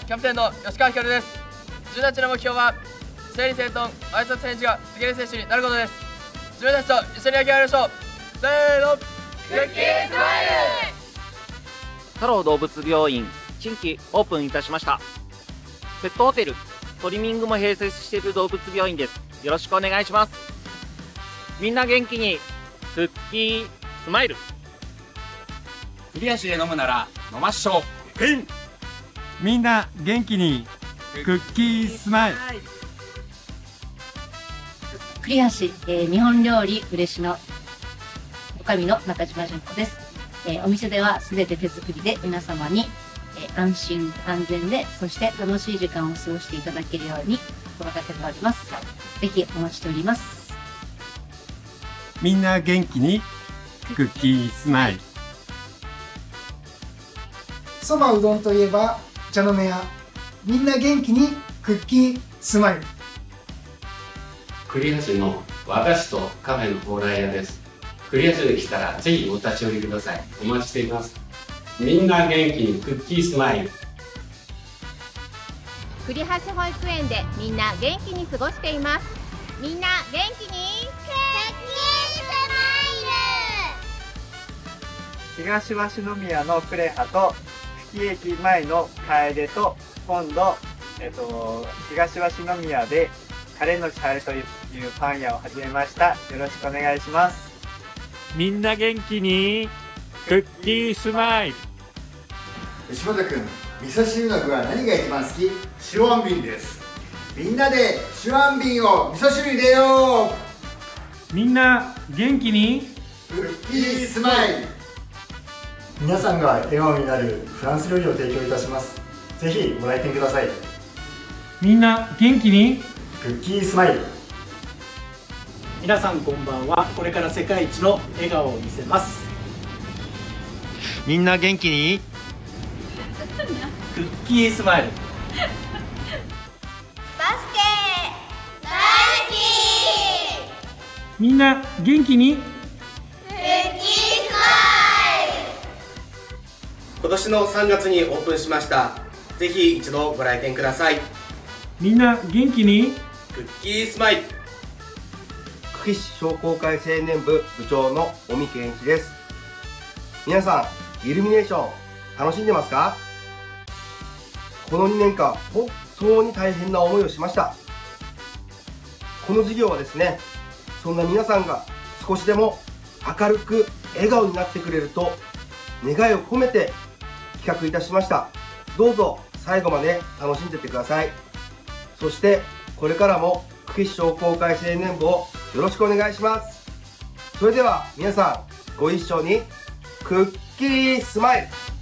キャプテンの吉川ひかるです。自分たちの目標は整理整頓挨拶返事ができる選手になることです。自分たちと一緒に野球やりましょう。せーの、クッキースマイル。 太郎動物病院新規オープンいたしました。ペットホテル、トリミングも併設している動物病院です。よろしくお願いします。みんな元気にクッキースマイル。 クリアシで飲むなら飲まっしょう。 みんな元気にクッキースマイル。 栗橋、日本料理嬉野女将の中島純子です。お店ではすべて手作りで皆様に、安心安全でそして楽しい時間を過ごしていただけるように心がけております。ぜひお待ちしております。 みんな元気にクッキースマイル。 そばうどんといえば茶の目屋、みんな元気にクッキースマイル。 栗橋の和菓子とカフェの蓬莱屋です。栗橋に来たらぜひお立ち寄りください。お待ちしています。みんな元気にクッキースマイル。 栗橋保育園でみんな元気に過ごしています。みんな元気にクッキースマイル。 東鷲宮のクレハと久喜駅前の楓と今度、東鷲宮でカレーのち晴れというパン屋を始めました。よろしくお願いします。 みんな元気にクッキースマイル。 吉本くん、味噌汁の具は何が一番好き？白あんびんです。みんなで白あんびんを味噌汁に入れよう。 みんな元気にクッキースマイル。 皆さんが笑顔になるフランス料理を提供いたします。ぜひご来店ください。 みんな元気にクッキースマイル。 皆さんこんばんは。これから世界一の笑顔を見せます。 みんな元気にクッキースマイル。 バスケ大好き。 みんな元気にクッキースマイル。 今年の3月にオープンしました。ぜひ一度ご来店ください。 みんな元気にクッキースマイル。 久喜市商工会青年部部長の尾身健一です。皆さんイルミネーション楽しんでますか？この2年間本当に大変な思いをしました。この授業はですね、そんな皆さんが少しでも明るく笑顔になってくれると願いを込めて企画いたしました。どうぞ最後まで楽しんでってください。そしてこれからも久喜市商工会青年部をよろしくお願いします。それでは皆さんご一緒にクッキースマイル。